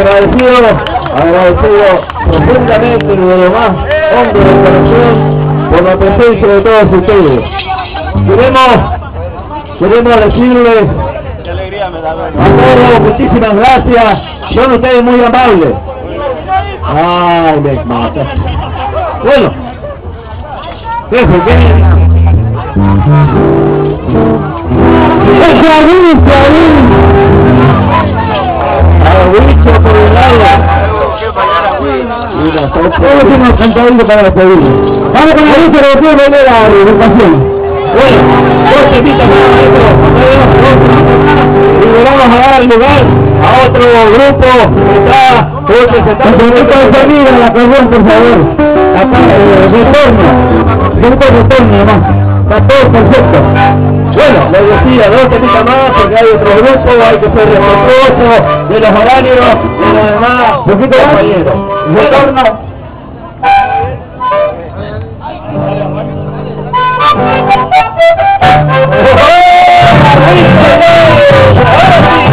agradecido profundamente de lo más hondo del corazón por la presencia de todos ustedes. Queremos decirles a todos muchísimas gracias, son ustedes muy amables. Ay, me mata. Bueno, jefe, ¿qué? Aguicho por el lado. Todos hemos cantado para la pedida. Vamos con la lista de después de la educación. Bueno, dos temitas más, y le vamos a dar lugar a otro grupo que está representando la carbón, por favor. Acá, retorno nomás. Está todo perfecto. Bueno, les decía, dos temitas más porque hay otro grupo, hay que ser respetuoso de los horarios y los demás compañeros. Retorno. ¡Oh!